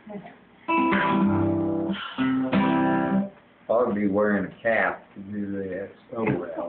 Ought to be wearing a cap to do this. Oh well.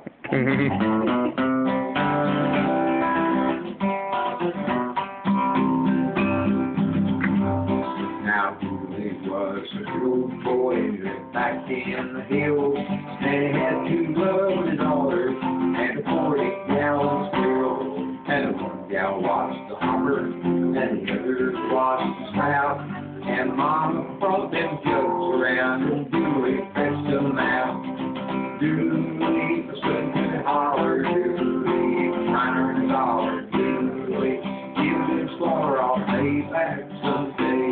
Now Dooley was a good boy who lived back in the hills, and he had 2 lovely daughters and a 40-gallon squirrel, and one gal watched the hopper and the other watched the spout, and Mama brought them jugs around and Dooley fetched them out. Dooley was sitting and holler, Dooley was trying to earn a dollar, Dooley, give them slaughter, I'll pay back someday.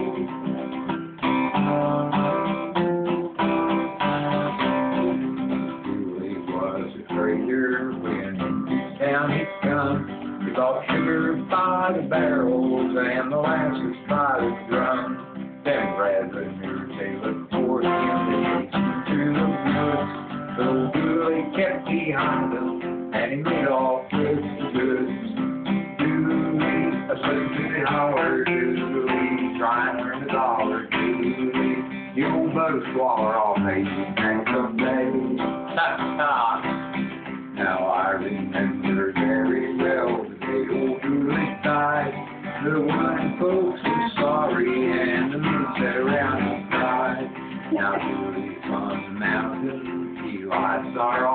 Dooley was a trader when into town he come. He bought sugar by the barrels and molasses by the drum. Then Bradley knew they looked for him and chased him through the woods. So Dooley kept behind them and he made off with the goods. Dooley, a sudden holler, Dooley, trying to earn a dollar, Dooley, you old butter swaller, I'll pay you back someday. Now I remember very well the day old Dooley died. The women folks were sorry and the men sat around and cried. Now Dooley from the mountain, he lights are all